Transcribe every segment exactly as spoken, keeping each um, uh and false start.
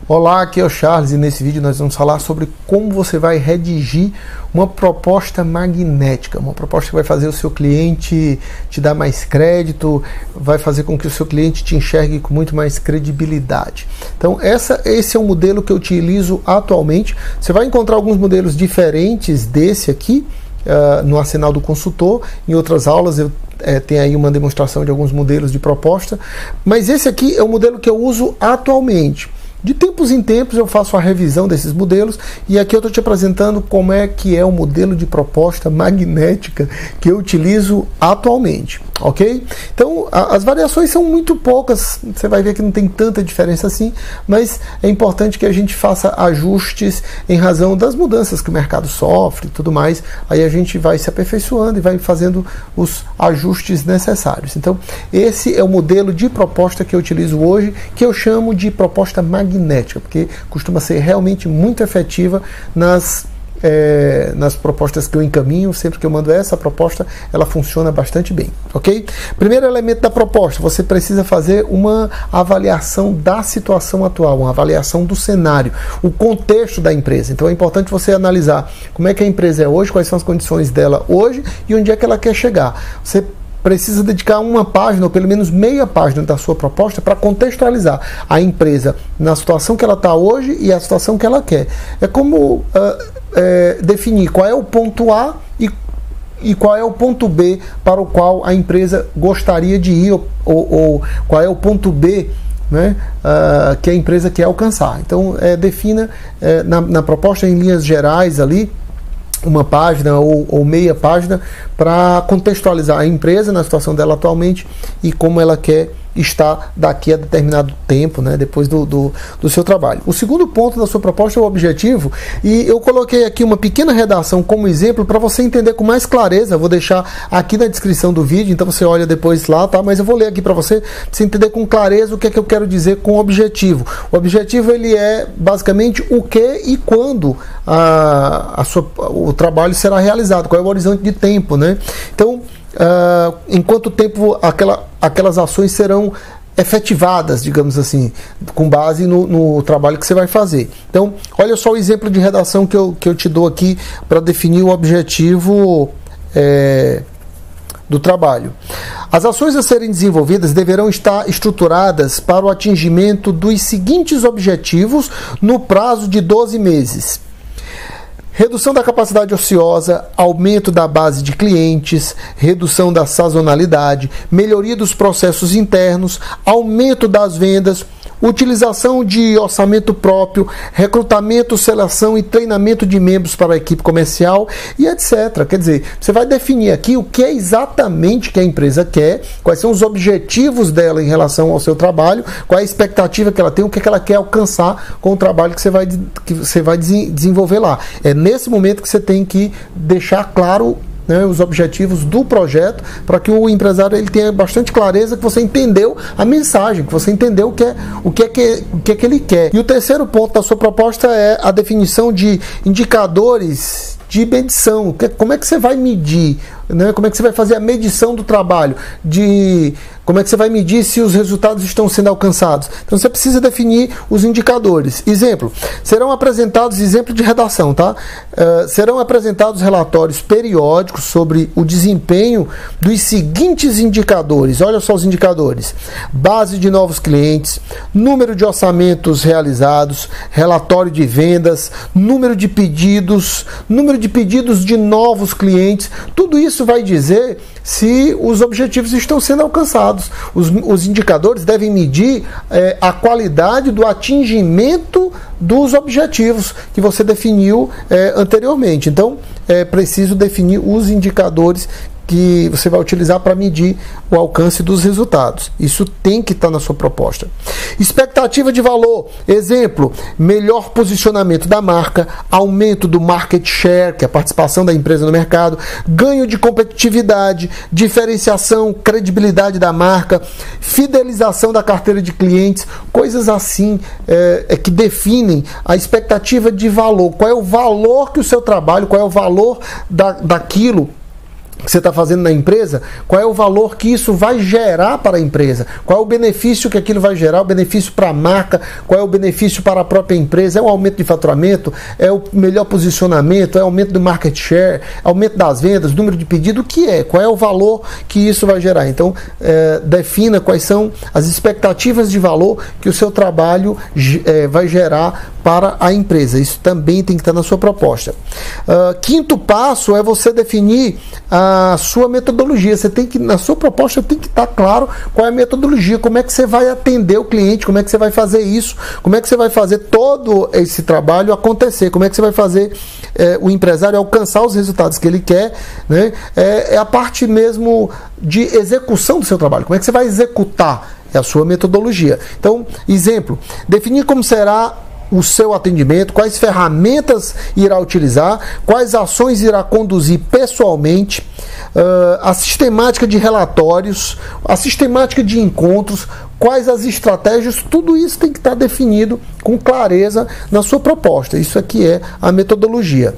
Olá, aqui é o Charles e nesse vídeo nós vamos falar sobre como você vai redigir uma proposta magnética, uma proposta que vai fazer o seu cliente te dar mais crédito, vai fazer com que o seu cliente te enxergue com muito mais credibilidade. Então essa, esse é o modelo que eu utilizo atualmente. Você vai encontrar alguns modelos diferentes desse aqui uh, no Arsenal do Consultor. Em outras aulas eu É, tem aí uma demonstração de alguns modelos de proposta, mas esse aqui é o modelo que eu uso atualmente. De tempos em tempos eu faço a revisão desses modelos e aqui eu estou te apresentando como é que é o modelo de proposta magnética que eu utilizo atualmente, ok? Então a, as variações são muito poucas, você vai ver que não tem tanta diferença assim, mas é importante que a gente faça ajustes em razão das mudanças que o mercado sofre e tudo mais, aí a gente vai se aperfeiçoando e vai fazendo os ajustes necessários. Então esse é o modelo de proposta que eu utilizo hoje, que eu chamo de proposta magnética. magnética, porque costuma ser realmente muito efetiva nas, é, nas propostas que eu encaminho. Sempre que eu mando essa proposta, ela funciona bastante bem, ok? Primeiro elemento da proposta, você precisa fazer uma avaliação da situação atual, uma avaliação do cenário, o contexto da empresa. Então é importante você analisar como é que a empresa é hoje, quais são as condições dela hoje e onde é que ela quer chegar. Você precisa dedicar uma página, ou pelo menos meia página da sua proposta para contextualizar a empresa na situação que ela está hoje e a situação que ela quer. É como uh, é, definir qual é o ponto A e, e qual é o ponto B para o qual a empresa gostaria de ir, ou, ou, ou qual é o ponto B, né, uh, que a empresa quer alcançar. Então, é, defina é, na, na proposta em linhas gerais ali, uma página ou, ou meia página para contextualizar a empresa na situação dela atualmente e como ela quer estar daqui a determinado tempo, né, depois do, do, do seu trabalho. O segundo ponto da sua proposta é o objetivo, e eu coloquei aqui uma pequena redação como exemplo para você entender com mais clareza. Eu vou deixar aqui na descrição do vídeo, então você olha depois lá, tá? Mas eu vou ler aqui para você, pra você entender com clareza o que é que eu quero dizer com objetivo. O objetivo, ele é basicamente o que e quando a, a sua, o trabalho será realizado, qual é o horizonte de tempo, né? Então, Uh, em quanto tempo aquela, aquelas ações serão efetivadas, digamos assim, com base no, no trabalho que você vai fazer. Então, olha só o exemplo de redação que eu, que eu te dou aqui para definir o objetivo é, do trabalho. As ações a serem desenvolvidas deverão estar estruturadas para o atingimento dos seguintes objetivos no prazo de doze meses. Redução da capacidade ociosa, aumento da base de clientes, redução da sazonalidade, melhoria dos processos internos, aumento das vendas, utilização de orçamento próprio, recrutamento, seleção e treinamento de membros para a equipe comercial e etcétera. Quer dizer, você vai definir aqui o que é exatamente que a empresa quer, quais são os objetivos dela em relação ao seu trabalho, qual é a expectativa que ela tem, o que, é que ela quer alcançar com o trabalho que você vai, que você vai desenvolver lá. É nesse momento que você tem que deixar claro, né, os objetivos do projeto, para que o empresário ele tenha bastante clareza que você entendeu a mensagem, que você entendeu o que é, o que é, que, o que é que ele quer. E o terceiro ponto da sua proposta é a definição de indicadores de medição. Como é que você vai medir, né? Como é que você vai fazer a medição do trabalho, de como é que você vai medir se os resultados estão sendo alcançados. Então você precisa definir os indicadores. Exemplo, serão apresentados, exemplo de redação, tá? Uh, serão apresentados relatórios periódicos sobre o desempenho dos seguintes indicadores. Olha só os indicadores: base de novos clientes, número de orçamentos realizados, relatório de vendas, número de pedidos, número de pedidos de novos clientes. Tudo isso vai dizer se os objetivos estão sendo alcançados. Os, os indicadores devem medir é, a qualidade do atingimento dos objetivos que você definiu é, anteriormente. Então, é preciso definir os indicadores que você vai utilizar para medir o alcance dos resultados. Isso tem que estar na sua proposta. Expectativa de valor. Exemplo, melhor posicionamento da marca, aumento do market share, que é a participação da empresa no mercado, ganho de competitividade, diferenciação, credibilidade da marca, fidelização da carteira de clientes, coisas assim é, é que definem a expectativa de valor. Qual é o valor que o seu trabalho, qual é o valor da, daquilo que você está fazendo na empresa, qual é o valor que isso vai gerar para a empresa, qual é o benefício que aquilo vai gerar, o benefício para a marca, qual é o benefício para a própria empresa, é o aumento de faturamento, é o melhor posicionamento, é o aumento do market share, aumento das vendas, número de pedido, o que é, qual é o valor que isso vai gerar. Então, é, defina quais são as expectativas de valor que o seu trabalho é, vai gerar para a empresa. Isso também tem que estar na sua proposta. Uh, quinto passo é você definir a sua metodologia. Você tem que, na sua proposta tem que estar claro qual é a metodologia, como é que você vai atender o cliente, como é que você vai fazer isso, como é que você vai fazer todo esse trabalho acontecer, como é que você vai fazer é, o empresário alcançar os resultados que ele quer, né? É, é a parte mesmo de execução do seu trabalho, como é que você vai executar, é a sua metodologia. Então, exemplo, definir como será o seu atendimento, quais ferramentas irá utilizar, quais ações irá conduzir pessoalmente, uh, a sistemática de relatórios, a sistemática de encontros, quais as estratégias, tudo isso tem que estar definido com clareza na sua proposta. Isso aqui é a metodologia.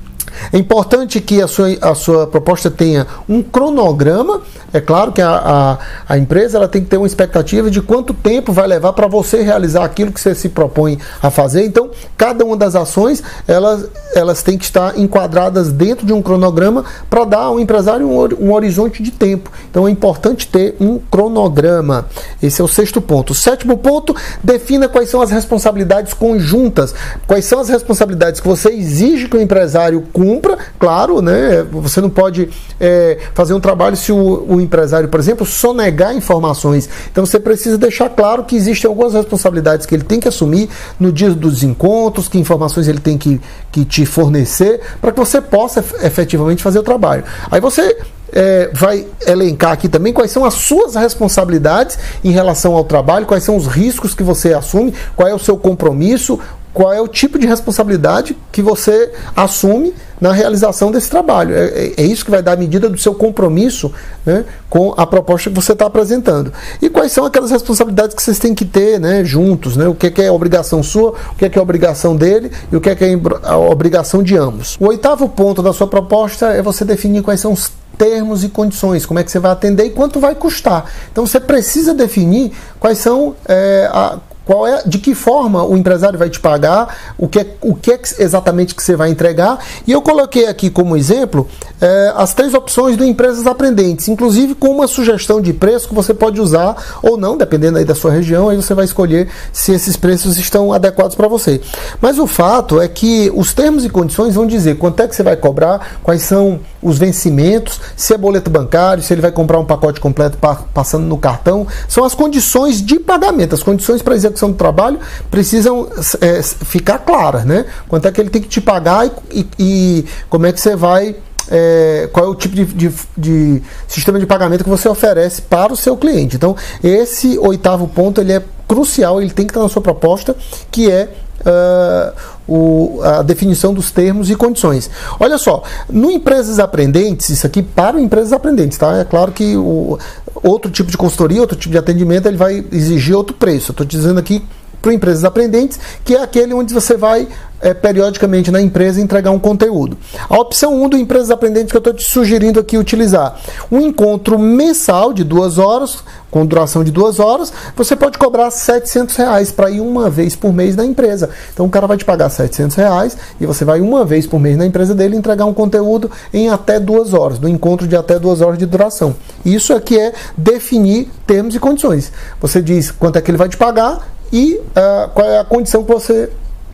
É importante que a sua, a sua proposta tenha um cronograma. É claro que a, a, a empresa ela tem que ter uma expectativa de quanto tempo vai levar para você realizar aquilo que você se propõe a fazer. Então, cada uma das ações elas, elas têm que estar enquadradas dentro de um cronograma para dar ao empresário um, um horizonte de tempo. Então, é importante ter um cronograma. Esse é o sexto ponto. O sétimo ponto, defina quais são as responsabilidades conjuntas. Quais são as responsabilidades que você exige que o empresário cumpra, claro, né? Você não pode é, fazer um trabalho se o, o empresário, por exemplo, sonegar informações. Então você precisa deixar claro que existem algumas responsabilidades que ele tem que assumir no dia dos encontros, que informações ele tem que, que te fornecer, para que você possa efetivamente fazer o trabalho. Aí você É, vai elencar aqui também quais são as suas responsabilidades em relação ao trabalho, quais são os riscos que você assume, qual é o seu compromisso, qual é o tipo de responsabilidade que você assume na realização desse trabalho. É, é isso que vai dar a medida do seu compromisso, né, com a proposta que você está apresentando. E quais são aquelas responsabilidades que vocês têm que ter, né, juntos, né, o que é, que é obrigação sua, o que é, que é obrigação dele e o que é, que é a obrigação de ambos. O oitavo ponto da sua proposta é você definir quais são os termos e condições, como é que você vai atender e quanto vai custar. Então você precisa definir quais são é, a Qual é, de que forma o empresário vai te pagar, o que é, o que é exatamente que você vai entregar. E eu coloquei aqui como exemplo é, as três opções do Empresas Aprendentes, inclusive com uma sugestão de preço que você pode usar ou não, dependendo aí da sua região, aí você vai escolher se esses preços estão adequados para você. Mas o fato é que os termos e condições vão dizer quanto é que você vai cobrar, quais são os vencimentos, se é boleto bancário, se ele vai comprar um pacote completo passando no cartão, são as condições de pagamento, as condições para execução do trabalho precisam é, ficar claras, né? Quanto é que ele tem que te pagar e, e, e como é que você vai, é, qual é o tipo de, de, de sistema de pagamento que você oferece para o seu cliente. Então, esse oitavo ponto ele é crucial, ele tem que estar na sua proposta, que é Uh, o, a definição dos termos e condições. Olha só, no Empresas Aprendentes, isso aqui para Empresas Aprendentes, tá? É claro que o, outro tipo de consultoria, outro tipo de atendimento, ele vai exigir outro preço. Eu estou dizendo aqui para Empresas Aprendentes, que é aquele onde você vai é, periodicamente na empresa entregar um conteúdo. A opção um do Empresas Aprendentes que eu estou te sugerindo aqui utilizar, um encontro mensal de duas horas, com duração de duas horas, você pode cobrar setecentos reais para ir uma vez por mês na empresa. Então o cara vai te pagar setecentos reais e você vai uma vez por mês na empresa dele entregar um conteúdo em até duas horas, no encontro de até duas horas de duração. Isso aqui é definir termos e condições. Você diz quanto é que ele vai te pagar e uh, qual é a condição que você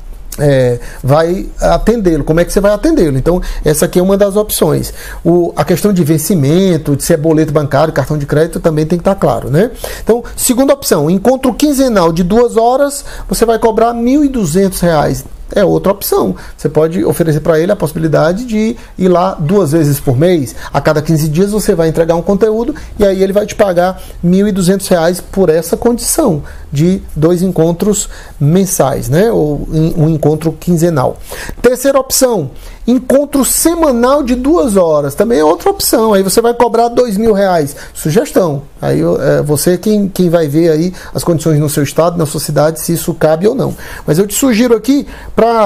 É, vai atendê-lo, como é que você vai atendê-lo. Então essa aqui é uma das opções. O, a questão de vencimento, de se é boleto bancário, cartão de crédito, também tem que estar claro, né? Então, segunda opção, encontro quinzenal de duas horas, você vai cobrar mil e duzentos reais. É outra opção. Você pode oferecer para ele a possibilidade de ir lá duas vezes por mês. A cada quinze dias você vai entregar um conteúdo e aí ele vai te pagar mil e duzentos reais por essa condição de dois encontros mensais, né? Ou um encontro quinzenal. Terceira opção, encontro semanal de duas horas. Também é outra opção. Aí você vai cobrar dois mil reais. Sugestão. Aí é você quem, quem vai ver aí as condições no seu estado, na sua cidade, se isso cabe ou não. Mas eu te sugiro aqui para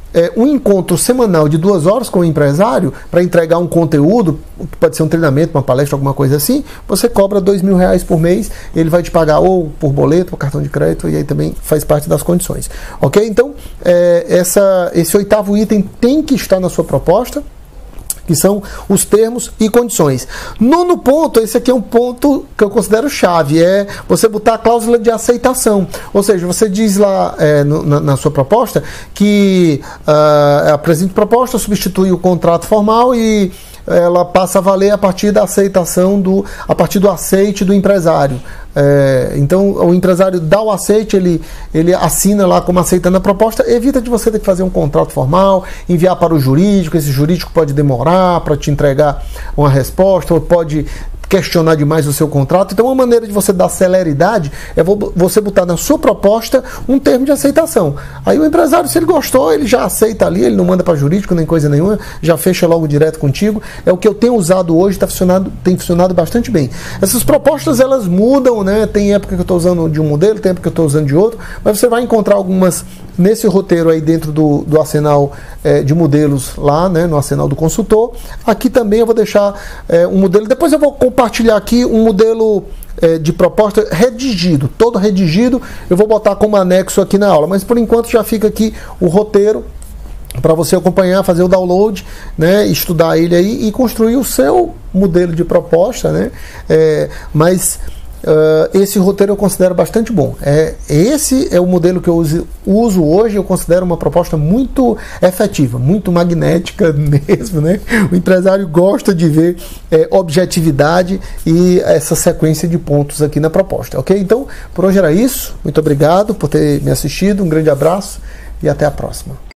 é, um encontro semanal de duas horas com o empresário para entregar um conteúdo, que pode ser um treinamento, uma palestra, alguma coisa assim, você cobra dois mil reais por mês, ele vai te pagar ou por boleto, ou cartão de crédito, e aí também faz parte das condições. Ok? Então, é, essa, esse oitavo item tem que estar na sua proposta, que são os termos e condições. Nono ponto, esse aqui é um ponto que eu considero chave, é você botar a cláusula de aceitação. Ou seja, você diz lá é, no, na, na sua proposta que uh, a presente proposta substitui o contrato formal e ela passa a valer a partir da aceitação, do, a partir do aceite do empresário. É, então, o empresário dá o aceite, ele, ele assina lá como aceitando a proposta, evita de você ter que fazer um contrato formal, enviar para o jurídico, esse jurídico pode demorar para te entregar uma resposta, ou pode questionar demais o seu contrato. Então, uma maneira de você dar celeridade é você botar na sua proposta um termo de aceitação. Aí o empresário, se ele gostou, ele já aceita ali, ele não manda para jurídico nem coisa nenhuma, já fecha logo direto contigo. É o que eu tenho usado hoje, tá funcionado, tem funcionado bastante bem. Essas propostas, elas mudam, né? Tem época que eu estou usando de um modelo, tem época que eu estou usando de outro, mas você vai encontrar algumas nesse roteiro aí dentro do, do arsenal é, de modelos lá, né, no arsenal do consultor. Aqui também eu vou deixar é, um modelo, depois eu vou compartilhar aqui um modelo é, de proposta redigido, todo redigido, eu vou botar como anexo aqui na aula, mas por enquanto já fica aqui o roteiro para você acompanhar, fazer o download, né, estudar ele aí e construir o seu modelo de proposta, né, é, mas Uh, esse roteiro eu considero bastante bom. É, esse é o modelo que eu uso, uso hoje, eu considero uma proposta muito efetiva, muito magnética mesmo, né? O empresário gosta de ver é, objetividade e essa sequência de pontos aqui na proposta, ok? Então, por hoje era isso. Muito obrigado por ter me assistido, um grande abraço e até a próxima.